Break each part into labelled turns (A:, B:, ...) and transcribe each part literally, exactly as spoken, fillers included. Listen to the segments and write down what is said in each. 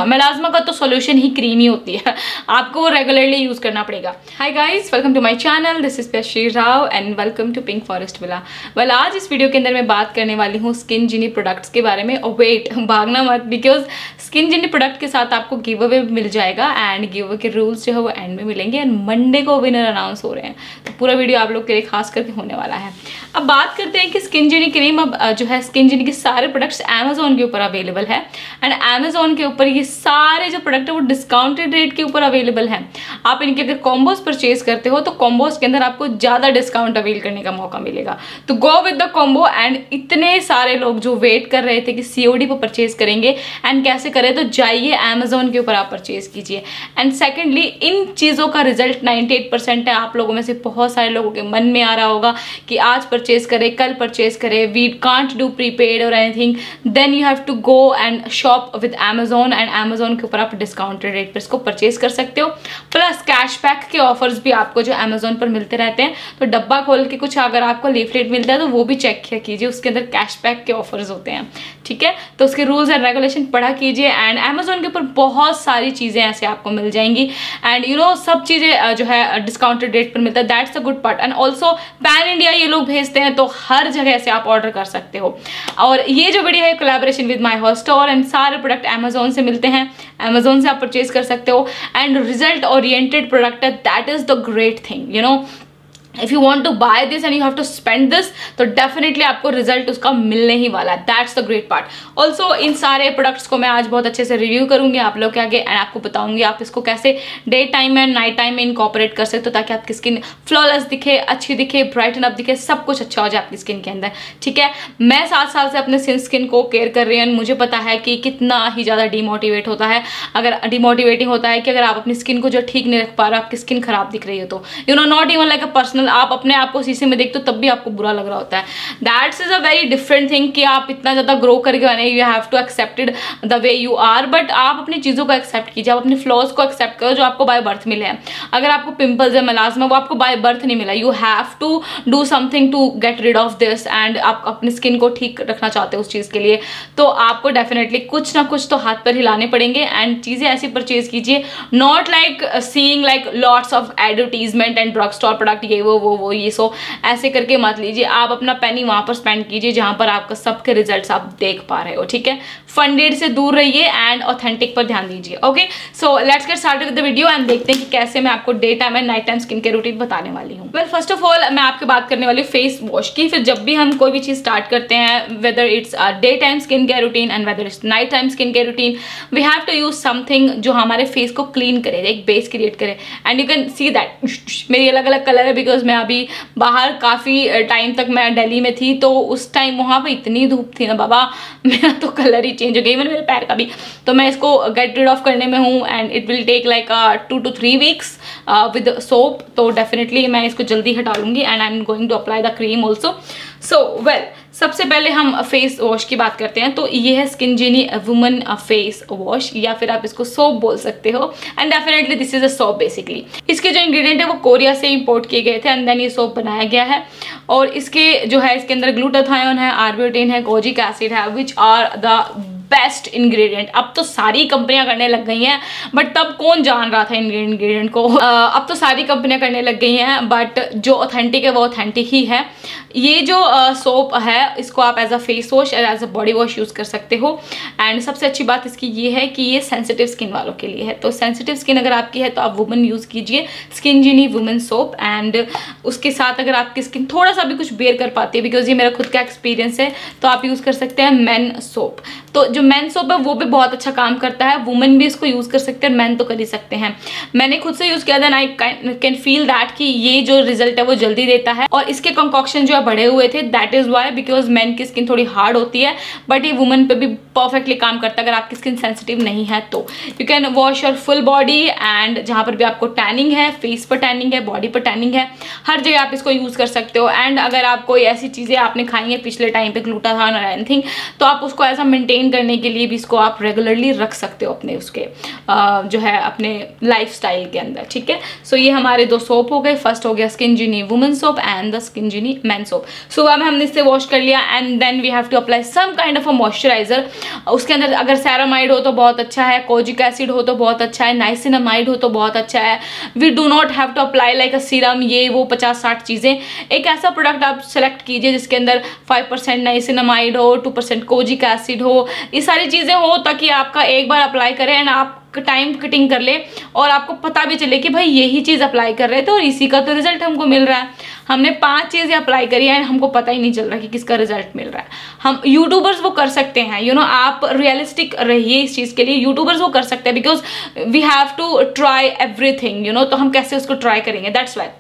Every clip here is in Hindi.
A: मेलाज्मा का तो सोल्यूशन ही क्रीम ही होती है, आपको वो रेगुलरली यूज करना पड़ेगा। Hi guys, welcome to my channel, this is Shri Rao and welcome to Pink Forest Villa. Well, आज इस वीडियो के अंदर मैं बात करने वाली हूँ स्किन जीनी प्रोडक्ट्स के बारे में। और वेट, भागना मत, बिकॉज स्किन जीनी प्रोडक्ट के साथ आपको गिव अवे मिल जाएगा एंड गिव अवे के रूल्स जो है वो एंड में मिलेंगे एंड मंडे को विनर अनाउंस हो रहे हैं, तो पूरा वीडियो आप लोग के लिए खास करके होने वाला है। अब बात करते हैं कि स्किन जीनी क्रीम अब जो है स्किन जीनी के सारे प्रोडक्ट्स अमेजोन के ऊपर अवेलेबल है एंड अमेजोन के ऊपर ये सारे जो प्रोडक्ट है वो डिस्काउंटेड रेट के ऊपर अवेलेबल है। आप इनके अगर कॉम्बोज परचेज करते हो तो कॉम्बोज के अंदर आपको ज्यादा डिस्काउंट अवेल करने का मौका मिलेगा, तो go with the combo. And इतने सारे लोग जो वेट कर रहे थे कि सीओडी पर परचेज करेंगे एंड कैसे करें, तो जाइए अमेजोन के ऊपर आप परचेज कीजिए। एंड सेकेंडली, इन चीजों का रिजल्ट अट्ठानवे परसेंट है। आप लोगों में से बहुत सारे लोगों के मन में आ रहा होगा कि आज परचेज करें, कल परचेज करें, वी कांट डू प्रीपेड और anything, then you have to go and shop with Amazon and Amazon के ऊपर आप डिस्काउंटेड रेट पर इसको परचेज कर सकते हो। प्लस कैशबैक के ऑफर्स भी आपको जो अमेजोन पर मिलते रहते हैं, तो डब्बा खोल के कुछ अगर आपको लीफलेट मिलता है तो वो भी चेक किया कीजिए, उसके अंदर कैशबैक के ऑफर्स होते हैं, ठीक है। तो उसके रूल्स एंड रेगुलेशन पढ़ा कीजिए। एंड अमेजोन के ऊपर बहुत सारी चीजें ऐसे आपको मिल जाएंगी एंड यू नो सब चीजें जो है डिस्काउंटेड रेट पर मिलता है, that's a good part. And also pan India ये लोग भेजते हैं, तो हर जगह से आप ऑर्डर कर सकते हो। और ये जो वीडियो है collaboration with my hot store and सारे प्रोडक्ट अमेजोन से मिलते हैं, अमेजोन से आप परचेज कर सकते हो। एंड रिजल्ट ओरिएंटेड प्रोडक्ट है, that is the great thing, you know. If you want to buy this and you have to spend this, तो डेफिनेटली आपको रिजल्ट उसका मिलने ही वाला है, that's the great part. Also इन सारे प्रोडक्ट्स को मैं आज बहुत अच्छे से रिव्यू करूंगी आप लोग के आगे एंड आपको बताऊंगी आप इसको कैसे डे टाइम में नाइट टाइम में इनकॉर्पोरेट कर सकते हो, ताकि आपकी स्किन फ्लॉलेस दिखे, अच्छी दिखे, ब्राइटन अप दिखे, सब कुछ अच्छा हो जाए आपकी स्किन के अंदर, ठीक है। मैं सात साल से अपने स्किन को केयर कर रही हूँ, मुझे पता है कि कितना ही ज़्यादा डिमोटिवेट होता है, अगर डिमोटिवेटिंग होता है कि अगर आप अपनी स्किन को जो ठीक नहीं रख पा रहे हो, आपकी स्किन खराब दिख रही हो, तो you know not even like a personal, आप अपने आप को शीशे में देखते हो तब भी आपको बुरा लग रहा होता है। That's is a very different thing कि आप इतना ज्यादा ग्रो करके बने, you have to accepted the way you are, but आप अपनी चीजों को एक्सेप्ट कीजिए, आप अपने फ्लॉज को एक्सेप्ट करो जो आपको बाय बर्थ मिले हैं। अगर आपको पिंपल्स है, मेलाज्मा, वो आपको बाय बर्थ नहीं मिला, you have to do something to get rid of this. And आप अपनी स्किन को ठीक रखना चाहते हो उस चीज के लिए, तो आपको डेफिनेटली कुछ ना कुछ तो हाथ पर हिलाने पड़ेंगे एंड चीजें ऐसी परचेज कीजिए, not like seeing like lots of advertisement and drug store product, ये वो वो वो ये सो ऐसे करके मत लीजिए। आप अपना पेनी वहां पर स्पेंड कीजिए जहां पर आपका सबके रिजल्ट्स आप देख पा रहे हो, ठीक है। फंडेड से दूर रहिए एंड ऑथेंटिक पर ध्यान दीजिए। Okay, so let's get started with the video and देखते हैं कि कैसे मैं आपको day time and night time skin care routine बताने वाली हूँ। वेल, फर्स्ट ऑफ ऑल मैं आपके बात करने वाली हूँ फेस वॉश की। फिर जब भी हम कोई भी चीज स्टार्ट करते हैं, whether it's day time skin care routine and whether it's night time skin care routine, we have to use something जो हमारे फेस को क्लीन करे, एक बेस क्रिएट करे। And you can see that मेरी अलग अलग कलर है, बिकॉज मैं अभी बाहर काफी टाइम तक मैं दिल्ली में थी, तो उस टाइम वहां पे इतनी धूप थी ना बाबा, मेरा तो कलर ही चेंज हो गया, इवन मेरे पैर का भी। तो मैं इसको गेट रिड ऑफ करने में हूँ and it will take like two two three weeks with soap, तो डेफिनेटली मैं इसको जल्दी हटा लूंगी and I am going to apply the cream also. So well, सबसे पहले हम फेस वॉश की बात करते हैं, तो ये है skin Genie woman face wash, या फिर आप इसको सोप बोल सकते हो। And definitely this is a soap basically. इसके जो इंग्रेडिएंट है वो कोरिया से इंपोर्ट किए गए थे एंड देन ये सोप बनाया गया है। और इसके जो है इसके अंदर ग्लूटाथायोन है, आर्ब्यूटिन है, कोजिक एसिड है, which are the best ingredient. अब तो सारी कंपनियां करने लग गई हैं, बट तब कौन जान रहा था इंग्रेडिएंट को। uh, अब तो सारी कंपनियां करने लग गई हैं, बट जो ऑथेंटिक है वो ऑथेंटिक ही है। ये जो सोप uh, है, इसको आप as a face wash as a body wash use कर सकते हो। एंड सबसे अच्छी बात इसकी ये है कि ये सेंसिटिव स्किन वालों के लिए है, तो सेंसिटिव स्किन अगर आपकी है तो आप वुमन यूज कीजिए skin Genie woman soap. And उसके साथ अगर आपकी स्किन थोड़ा सा भी कुछ बेयर कर पाती है, बिकॉज ये मेरा खुद का एक्सपीरियंस है, तो आप यूज कर सकते हैं मेन सोप। तो जो मेन सोप है वो भी बहुत अच्छा काम करता है, वुमेन भी इसको यूज कर सकते हैं, मेन तो कर ही सकते हैं। मैंने खुद से यूज किया था, आई कैन फील दैट कि ये जो रिजल्ट है वो जल्दी देता है। और इसके कंकॉक्शन जो है बढ़े हुए थे, that is why, because men की स्किन थोड़ी हार्ड होती है, बट ये वुमेन पे भी परफेक्टली काम करता है अगर आपकी स्किन सेंसिटिव नहीं है तो। You can wash your full body and जहां पर भी आपको टैनिंग है, फेस पर टैनिंग है, बॉडी पर टैनिंग है, हर जगह आप इसको यूज कर सकते हो। एंड अगर आप कोई ऐसी चीजें आपने खाई है पिछले टाइम पे, ग्लूटाथायोन और एनीथिंग, तो आप उसको ऐसा मेंटेन करने करने के लिए भी इसको आप रेगुलरली रख सकते हो अपने उसके आ, जो है अपने लाइफस्टाइल के अंदर, ठीक है। सो so, ये हमारे दो सोप हो गए। फर्स्ट हो गया skin Genie women soap and the skin Genie man soap. सुबह में हमने इससे वॉश कर लिया and then we have to apply some kind of a moisturiser. उसके अंदर अगर सेरामाइड हो तो बहुत अच्छा है, कोजिक एसिड हो तो बहुत अच्छा है, नाइसिनामाइड हो तो बहुत अच्छा है। We do not have to apply like a serum, ये वो पचास साठ चीज़ें। एक ऐसा प्रोडक्ट आप सेलेक्ट कीजिए जिसके अंदर फाइव परसेंट नाइसिनामाइड हो, टू परसेंट कोजिक एसिड हो, ये सारी चीज़ें हो, ताकि आपका एक बार अप्लाई करें एंड आप टाइम कटिंग कर ले और आपको पता भी चले कि भाई यही चीज़ अप्लाई कर रहे थे और इसी का तो रिजल्ट हमको मिल रहा है। हमने पांच चीज़ें अप्लाई करी है एंड हमको पता ही नहीं चल रहा कि किसका रिजल्ट मिल रहा है। हम यूट्यूबर्स वो कर सकते हैं, यू नो, आप रियलिस्टिक रहिए इस चीज़ के लिए। यूट्यूबर्स वो कर सकते हैं because we have to try everything, you know, तो हम कैसे उसको ट्राई करेंगे, दैट्स वाई।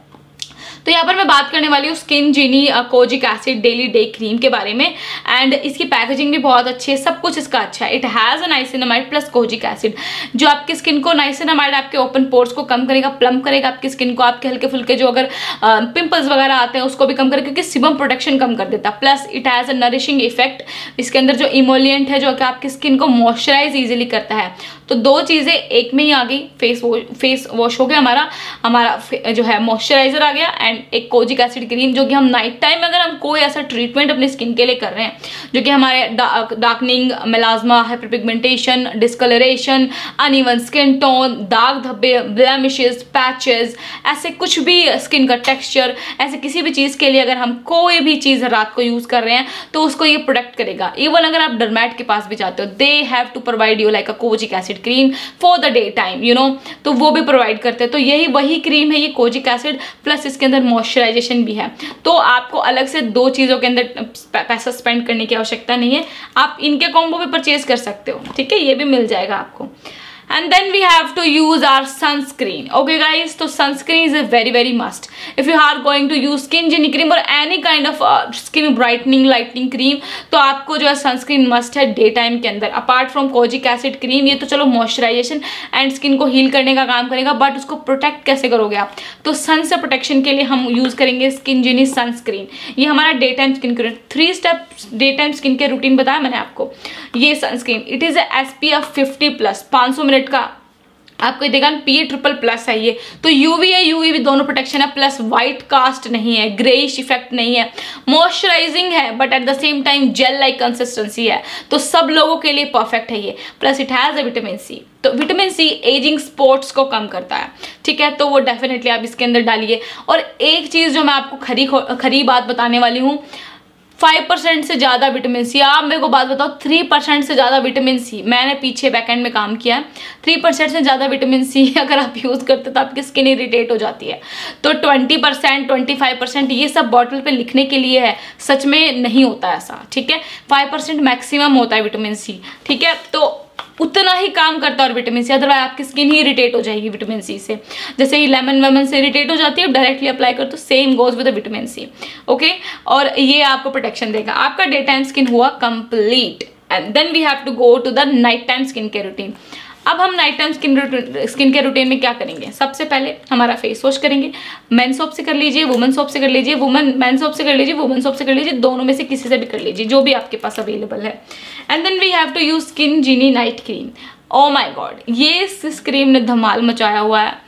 A: तो यहाँ पर मैं बात करने वाली हूँ skin Genie kojic acid daily day cream के बारे में एंड इसकी पैकेजिंग भी बहुत अच्छी है, सब कुछ इसका अच्छा है। It has a niacinamide plus kojic acid जो आपकी स्किन को, नाइसिनामाइड आपके ओपन पोर्स को कम करेगा, प्लम करेगा आपकी स्किन को, आपके हल्के फुल्के जो अगर पिंपल्स वगैरह आते हैं उसको भी कम करेगा क्योंकि सिबम प्रोटेक्शन कम कर देता है। Plus it has a nourishing effect, इसके अंदर जो इमोलियंट है जो कि आपकी स्किन को मॉइस्चराइज ईजिली करता है। तो दो चीज़ें एक में ही आ गई, फेस वॉश फेस वॉश हो गया हमारा, हमारा जो है मॉइस्चराइजर आ गया एंड एक कोजिक एसिड क्रीम जो कि हम नाइट टाइम अगर हम कोई ऐसा ट्रीटमेंट अपनी स्किन के लिए कर रहे हैं जो कि हमारे darkening, melasma, hyperpigmentation, discolouration, uneven skin tone, दाग धब्बे, ब्लेमिशेस, पैचेस, ऐसे कुछ भी स्किन का टेक्सचर, ऐसे किसी भी चीज़ के लिए अगर हम कोई भी चीज़ रात को यूज़ कर रहे हैं तो उसको ये प्रोटेक्ट करेगा। इवन अगर आप डर्मैट के पास भी जाते हो, they have to provide you like a kojic acid cream for the day time, you know, तो वो भी प्रोवाइड करते हैं। तो यही वही क्रीम है ये कोजिक एसिड प्लस इसके अंदर मॉइस्चराइजेशन भी है। तो आपको अलग से दो चीज़ों के अंदर पैसा स्पेंड करने की आवश्यकता नहीं है, आप इनके कॉम्बो भी परचेज कर सकते हो, ठीक है, ये भी मिल जाएगा आपको। And then we have to use our sunscreen. Okay guys, तो sunscreen is a very very must. If you are going to use skin genie cream or any kind of uh, skin brightening lightening cream, तो आपको जो है sunscreen must है डे टाइम के अंदर। Apart from kojic acid cream, ये तो चलो मॉइस्चराइजेशन एंड स्किन को हील करने का काम करेगा, बट उसको प्रोटेक्ट कैसे करोगे आप? तो सन से प्रोटेक्शन के लिए हम यूज करेंगे स्किन जीनी सनस्क्रीन। ये हमारा day time skin care, three step day time skin care routine बताया मैंने आपको। ये sunscreen it is S P F fifty plus, पाँच सौ मिनट का आपको देगा, पी ट्रिपल प्लस है ये, तो यूवी है यूवी भी दोनों प्रोटेक्शन है, प्लस वाइट कास्ट नहीं है, ग्रेइश इफेक्ट नहीं है, मॉइस्चराइजिंग है but at the same time gel like consistency है, तो सब लोगों के लिए परफेक्ट है ये। Plus it has a vitamin C, तो विटामिन सी एजिंग स्पॉट्स को कम करता है, ठीक है, तो वो डेफिनेटली आप इसके अंदर डालिए। और एक चीज़ जो मैं आपको खरी खरी बात बताने वाली हूँ, फाइव परसेंट से ज़्यादा विटामिन सी, आप मेरे को बात बताओ, थ्री परसेंट से ज़्यादा विटामिन सी, मैंने पीछे बैकएंड में काम किया है, थ्री परसेंट से ज़्यादा विटामिन सी अगर आप यूज़ करते तो आपकी स्किन इरिटेट हो जाती है। तो twenty percent twenty five percent ये सब बॉटल पे लिखने के लिए है, सच में नहीं होता ऐसा, ठीक है, फाइव परसेंट मैक्सिमम होता है विटामिन सी, ठीक है, तो उतना ही काम करता है और विटामिन सी, अदरवाइज आपकी स्किन ही इरिटेट हो जाएगी विटामिन सी से। जैसे ही लेमन वेमन से इरिटेट हो जाती है, डायरेक्टली अप्लाई कर, तो same goes with vitamin C, okay. और ये आपको प्रोटेक्शन देगा, आपका डे टाइम स्किन हुआ complete. And then we have to go to the night time skin care routine. अब हम night time skin skin care routine में क्या करेंगे? सबसे पहले हमारा फेस वॉश करेंगे, मेन सोप से कर लीजिए, वुमेन सोप से कर लीजिए, वुमेन मेन सोप से कर लीजिए, वुमेन सोप से कर लीजिए, दोनों में से किसी से भी कर लीजिए, जो भी आपके पास अवेलेबल है। And then we have to use skin Genie night cream. Oh my God, ये इस क्रीम ने धमाल मचाया हुआ है।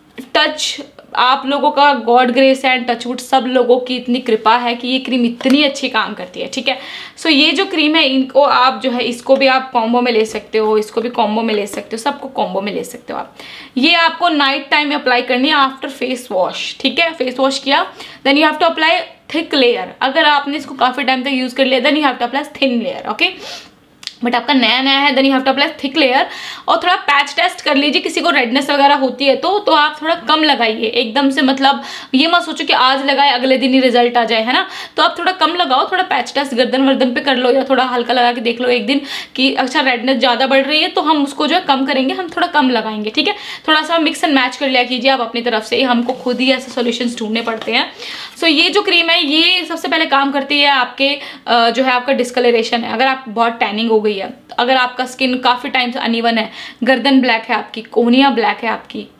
A: टच आप लोगों का गॉड ग्रेस एंड टचवुड सब लोगों की इतनी कृपा है कि ये क्रीम इतनी अच्छी काम करती है, ठीक है। सो so, ये जो क्रीम है इनको आप जो है इसको भी आप कॉम्बो में ले सकते हो, इसको भी कॉम्बो में ले सकते हो, सबको कॉम्बो में ले सकते हो आप। ये आपको नाइट टाइम में अप्लाई करनी है आफ्टर फेस वॉश, ठीक है। फेस वॉश किया then you have to apply thick layer. अगर आपने इसको काफी टाइम तक यूज कर लिया then you have to apply thin layer, okay. But आपका नया नया है then you have to apply thick layer. और थोड़ा पैच टेस्ट कर लीजिए, किसी को रेडनेस वगैरह होती है तो तो आप थोड़ा कम लगाइए एकदम से, मतलब ये मत सोचो कि आज लगाए अगले दिन ही रिजल्ट आ जाए, है ना। तो आप थोड़ा कम लगाओ, थोड़ा पैच टेस्ट गर्दन वर्दन पे कर लो या थोड़ा हल्का लगा के देख लो एक दिन कि अच्छा रेडनेस ज़्यादा बढ़ रही है तो हम उसको जो है कम करेंगे, हम थोड़ा कम लगाएंगे, ठीक है। थोड़ा सा मिक्स एंड मैच कर लिया कीजिए आप अपनी तरफ से, हमको खुद ही ऐसे सोल्यूशंस ढूंढने पड़ते हैं। सो so, ये जो क्रीम है ये सबसे पहले काम करती है आपके जो है आपका डिस्कलरेशन है। अगर आप बहुत टैनिंग हो गई है, अगर आपका स्किन काफ़ी टाइम से अनइवन है, गर्दन ब्लैक है आपकी, कोहनियाँ ब्लैक है आपकी,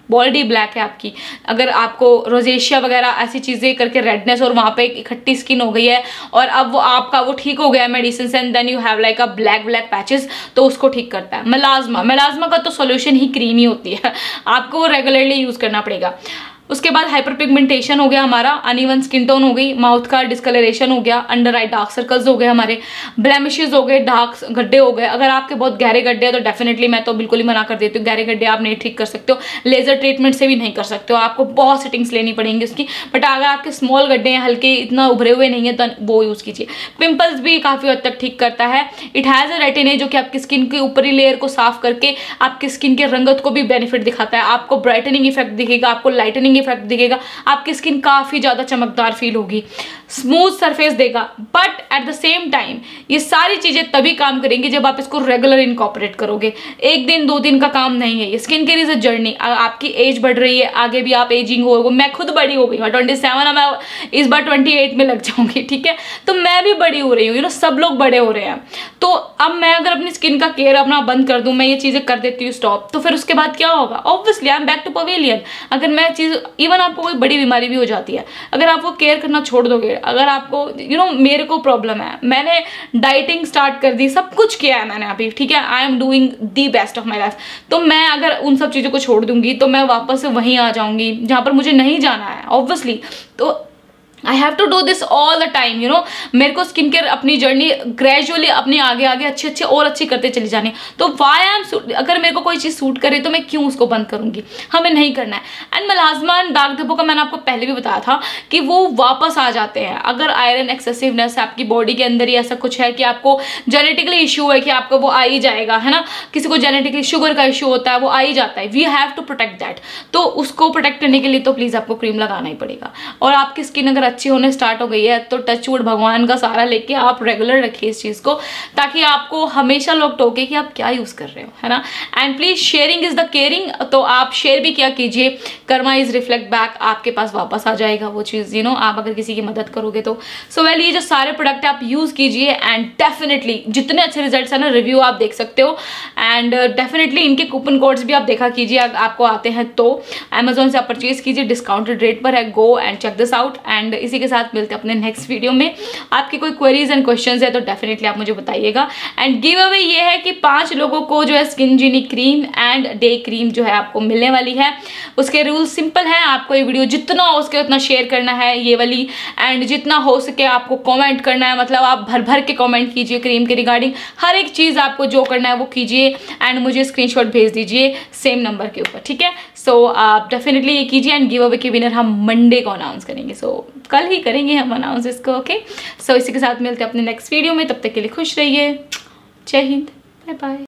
A: बॉडी ब्लैक है आपकी, अगर आपको रोजेशिया वगैरह ऐसी चीज़ें करके रेडनेस और वहाँ पे इकट्ठी स्किन हो गई है और अब वो आपका वो ठीक हो गया है मेडिसिन से, and then you have like a black black patches, तो उसको ठीक करता है मेलाज्मा। मेलाज्मा का तो सोल्यूशन ही क्रीम ही होती है, आपको वो रेगुलरली यूज़ करना पड़ेगा। उसके बाद हाइपर पिगमेंटेशन हो गया हमारा, अनइवन स्किन टोन हो गई, माउथ का डिस्कलरेशन हो गया, अंडर आई डार्क सर्कल्स हो गए, हमारे ब्लेमिशेस हो गए, डार्क गड्ढे हो गए। अगर आपके बहुत गहरे गड्ढे हैं तो डेफिनेटली मैं तो बिल्कुल ही मना कर देती हूँ, गहरे गड्ढे आप नहीं ठीक कर सकते हो, लेजर ट्रीटमेंट से भी नहीं कर सकते हो, आपको बहुत सेटिंग्स लेनी पड़ेंगी उसकी। बट अगर आपके स्मॉल गड्ढे हैं, हल्के इतना उभरे हुए नहीं है, तो वो यूज़ कीजिए। पिंपल्स भी काफ़ी हद तक ठीक करता है। इट हैज़ अ रेटिन जो कि आपकी स्किन की ऊपरी लेयर को साफ करके आपकी स्किन के रंगत को भी बेनिफिट दिखाता है, आपको ब्राइटनिंग इफेक्ट दिखेगा, आपको लाइटनिंग इफेक्ट दिखेगा, आपकी स्किन काफी ज्यादा चमकदार फील होगी, स्मूथ सरफेस देगा। But at the same time ये सारी चीजें तभी काम करेंगी जब आप इसको रेगुलर इनकॉर्पोरेट करोगे। एक दिन दो दिन का काम नहीं है ये, skin care is a journey. आपकी एज बढ़ रही है, आगे भी आप एजिंग हो, मैं खुद बड़ी हो गई, मैं ट्वेंटी सेवन, मैं इस बार ट्वेंटी एट में लग जाऊंगी, ठीक है, तो मैं भी बड़ी हो रही हूँ, यू नो सब लोग बड़े हो रहे हैं। तो अब मैं अगर अपनी स्किन का केयर अपना बंद कर दूं, मैं ये चीजें कर देती हूँ स्टॉप, तो फिर उसके बाद क्या होगा? Obviously I am back to pavilion. अगर मैं चीज, इवन आपको कोई बड़ी बीमारी भी हो जाती है, अगर आप वो केयर करना छोड़ दोगे, अगर आपको यू you नो know, मेरे को प्रॉब्लम है, मैंने डाइटिंग स्टार्ट कर दी, सब कुछ किया है मैंने अभी, ठीक है, I am doing the best of my life, तो मैं अगर उन सब चीज़ों को छोड़ दूंगी तो मैं वापस से वहीं आ जाऊंगी जहाँ पर मुझे नहीं जाना है ऑब्वियसली। तो I have to do this all the time, you know, मेरे को स्किन केयर अपनी जर्नी ग्रेजुअली अपनी आगे आगे अच्छे अच्छे और अच्छी करते चली जानी। तो वाई आई एम, अगर मेरे को कोई चीज़ सूट करे तो मैं क्यों उसको बंद करूंगी, हमें नहीं करना है। एंड मेलाज्मा एंड दाग धब्बों का मैंने आपको पहले भी बताया था कि वो वापस आ जाते हैं अगर आयरन एक्सेसिवनेस आपकी बॉडी के अंदर ही ऐसा कुछ है कि आपको जेनेटिकली इशू है कि आपको वो आ ही जाएगा, है ना, किसी को जेनेटिकली शुगर का इशू होता है, वो आ ही जाता है। We have to protect that. तो उसको प्रोटेक्ट करने के लिए तो प्लीज़ आपको क्रीम लगाना ही पड़ेगा। और आपकी स्किन अगर अच्छी होने स्टार्ट हो गई है तो टच वुड भगवान का सहारा लेके आप रेगुलर रखिए इस चीज को, ताकि आपको हमेशा लोग टोके कि आप क्या यूज कर रहे हो, है ना। And please sharing is the caring, तो आप शेयर भी क्या कीजिए, कर्मा इज रिफ्लेक्ट बैक, आपके पास वापस आ जाएगा वो चीज, यू नो, आप अगर किसी की मदद करोगे तो। सो वेल, ये जो सारे प्रोडक्ट आप यूज कीजिए एंड डेफिनेटली जितने अच्छे रिजल्ट्स है ना, रिव्यू आप देख सकते हो। एंड डेफिनेटली इनके कूपन कोड्स भी आप देखा कीजिए, आपको आते हैं तो अमेजोन से आप परचेज कीजिए, डिस्काउंटेड रेट पर है। Go and check this out. And इसी के साथ मिलते हैं अपने नेक्स्ट वीडियो में। आपकी कोई क्वेरीज एंड क्वेश्चंस है तो डेफिनेटली आप मुझे बताइएगा। एंड गिव अवे ये है कि पांच लोगों को जो है skin Genie cream and day cream जो है आपको मिलने वाली है। उसके रूल सिंपल है, आपको ये वीडियो जितना हो सके उतना शेयर करना है ये वाली, एंड जितना हो सके आपको कमेंट करना है, मतलब आप भर भर के कमेंट कीजिए क्रीम के रिगार्डिंग, हर एक चीज़ आपको जो करना है वो कीजिए एंड मुझे स्क्रीनशॉट भेज दीजिए सेम नंबर के ऊपर, ठीक है। सो आप डेफिनेटली ये कीजिए एंड गिव अवे के विनर हम मंडे को अनाउंस करेंगे। सो so, कल ही करेंगे हम अनाउंस इसको, ओके। सो इसी के साथ मिलते हैं अपने नेक्स्ट वीडियो में, तब तक के लिए खुश रहिए। जय हिंद, बाय बाय।